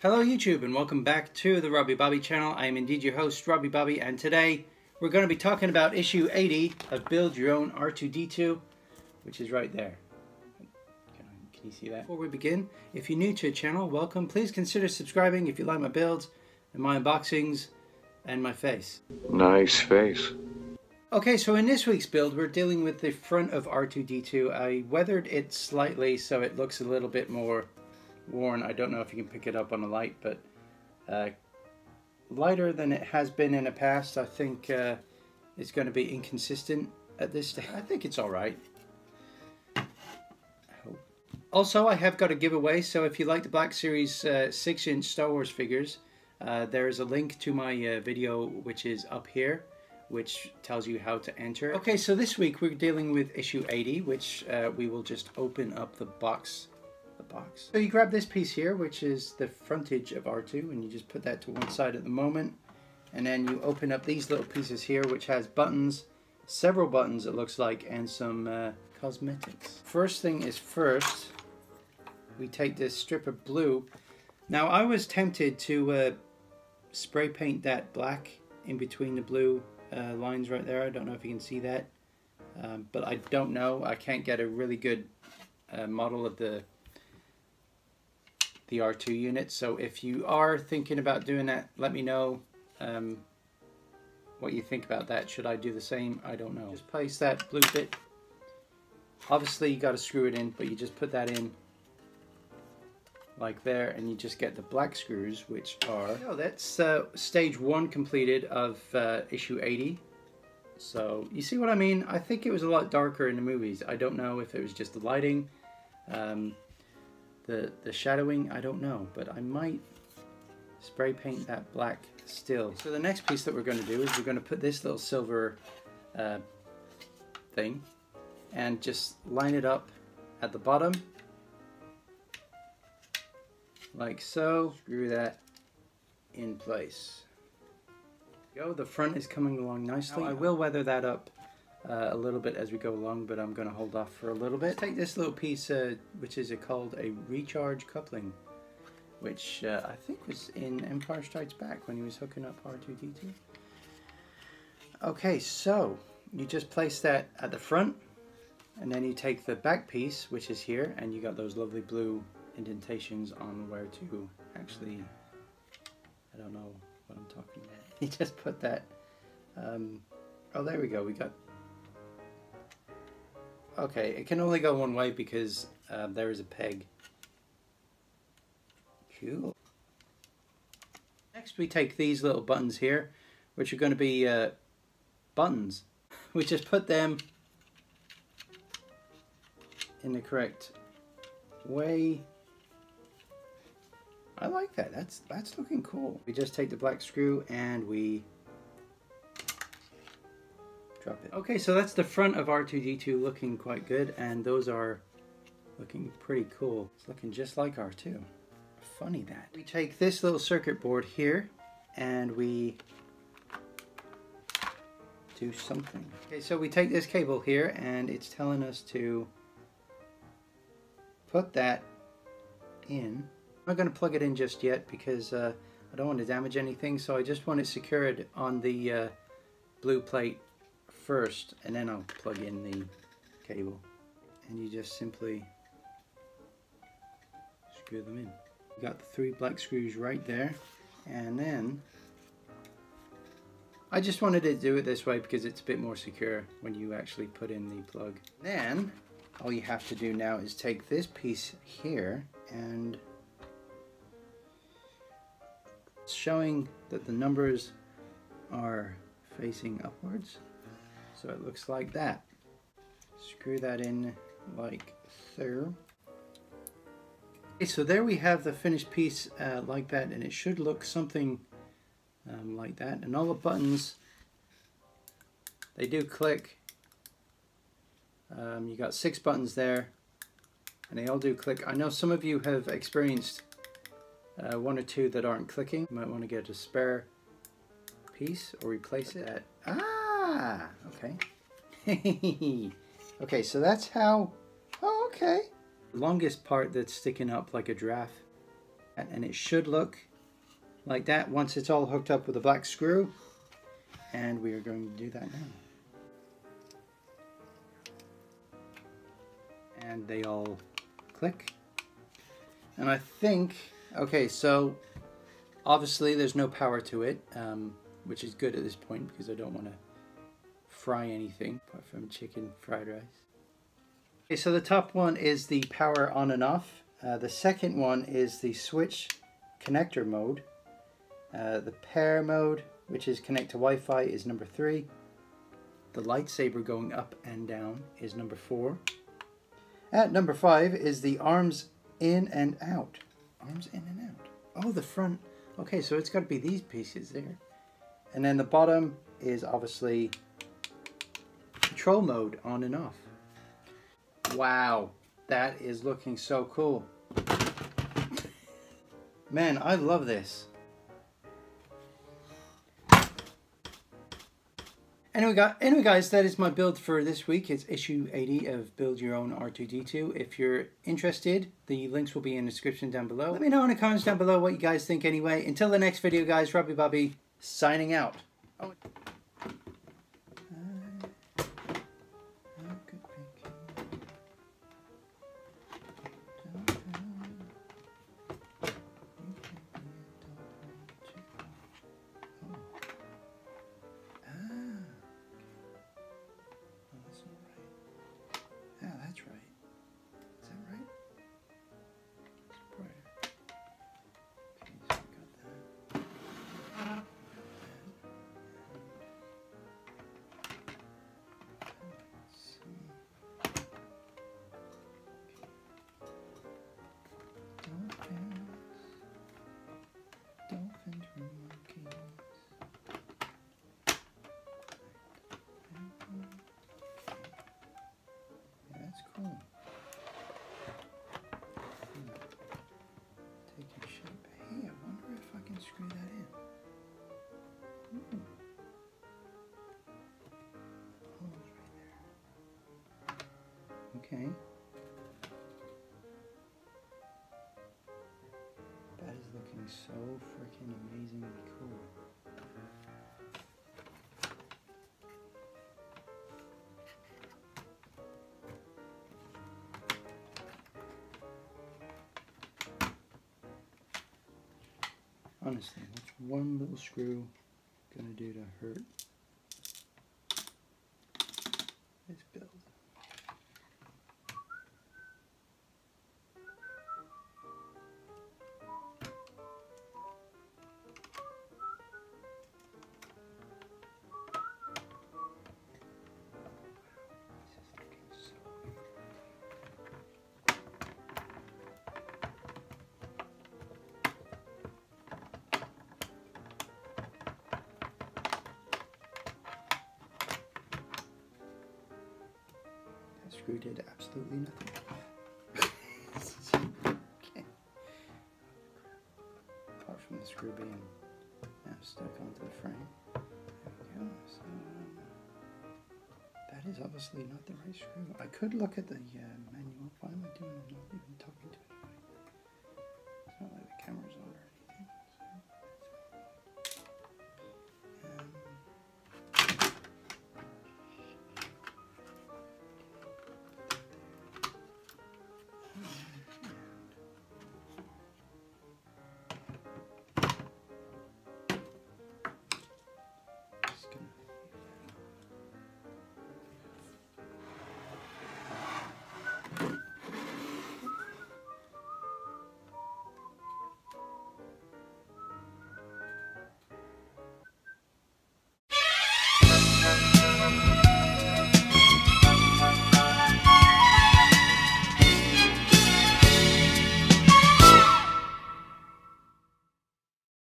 Hello YouTube and welcome back to the Robbie Bobby channel. I am indeed your host Robbie Bobby, and today we're going to be talking about issue 80 of Build Your Own R2-D2, which is right there. Can you see that? Before we begin, if you're new to the channel, welcome. Please consider subscribing if you like my builds and my unboxings and my face. Nice face. Okay, so in this week's build we're dealing with the front of R2-D2. I weathered it slightly so it looks a little bit more worn. I don't know if you can pick it up on the light, but lighter than it has been in the past. I think it's going to be inconsistent at this stage. I think it's alright. Also, I have got a giveaway, so if you like the Black Series 6-inch Star Wars figures, there is a link to my video which is up here, which tells you how to enter. Okay, so this week we're dealing with issue 80, which we will just open up the box. So you grab this piece here, which is the frontage of R2, and you just put that to one side at the moment, and then you open up these little pieces here, which has buttons, several buttons it looks like, and some cosmetics. First thing is first, we take this strip of blue. Now I was tempted to spray paint that black in between the blue lines right there. I don't know if you can see that, but I don't know. I can't get a really good model of the R2 unit, so if you are thinking about doing that, let me know what you think about that. Should I do the same? I don't know. Just place that blue bit. Obviously you got to screw it in, but you just put that in like there, and you just get the black screws, which are, oh, that's stage 1 completed of issue 80. So you see what I mean? I think it was a lot darker in the movies. I don't know if it was just the lighting, the shadowing, I don't know, but I might spray paint that black still. So the next piece that we're going to do is we're going to put this little silver thing and just line it up at the bottom like so. Screw that in place. Go. The front is coming along nicely. Now, I will weather that up a little bit as we go along, but I'm going to hold off for a little bit. Take this little piece, which is called a recharge coupling, which I think was in Empire Strikes Back when he was hooking up R2-D2. Okay, so you just place that at the front, and then you take the back piece, which is here, and you got those lovely blue indentations on where to actually, I don't know what I'm talking about. You just put that, oh, there we go, we got. Okay, it can only go one way because there is a peg. Cool. Next we take these little buttons here, which are going to be buttons. We just put them in the correct way. I like that. That's looking cool. We just take the black screw and we drop it. Okay, so that's the front of R2-D2 looking quite good, and those are looking pretty cool. It's looking just like R2. Funny that. We take this little circuit board here and we do something. Okay, so we take this cable here and it's telling us to put that in. I'm not going to plug it in just yet because I don't want to damage anything, so I just want it secured on the blue plate first, and then I'll plug in the cable, and you just simply screw them in. You got the 3 black screws right there, and then I just wanted to do it this way because it's a bit more secure when you actually put in the plug. Then all you have to do now is take this piece here, and it's showing that the numbers are facing upwards. So it looks like that. Screw that in like so. Okay, so there we have the finished piece like that, and it should look something like that. And all the buttons, they do click. You got 6 buttons there, and they all do click. I know some of you have experienced 1 or 2 that aren't clicking. You might want to get a spare piece or replace it. Ah, okay. Okay, so that's how, oh, okay. The longest part that's sticking up like a giraffe And it should look like that once it's all hooked up with a black screw. And we are going to do that now. And they all click. And I think, okay, so obviously there's no power to it, which is good at this point because I don't want to fry anything apart from chicken fried rice. Okay, so the top one is the power on and off. The second one is the switch connector mode. The pair mode, which is connect to Wi-Fi, is number 3. The lightsaber going up and down is number 4. At number 5 is the arms in and out. Arms in and out. Oh, the front. Okay, so it's got to be these pieces there. And then the bottom is obviously control mode, on and off. Wow, that is looking so cool. Man, I love this. Anyway guys, that is my build for this week. It's issue 80 of Build Your Own R2-D2. If you're interested, the links will be in the description down below. Let me know in the comments down below what you guys think anyway. Until the next video guys, Robbie Bobby signing out. Oh. That's right. Is that right? It's brighter. Okay, so we got that. Let's see. Dolphins were monkeys. That's cool. Taking shape. Hey, I wonder if I can screw that in. Ooh. Holes right there. Okay. That is looking so freaking amazingly cool. Honestly, what's one little screw gonna do to hurt this build? Screw did absolutely nothing. Okay. Apart from the screw being now stuck onto the frame. There we go. So, that is obviously not the right screw. I could look at the manual. Why am I doing? I'm not even talking to it.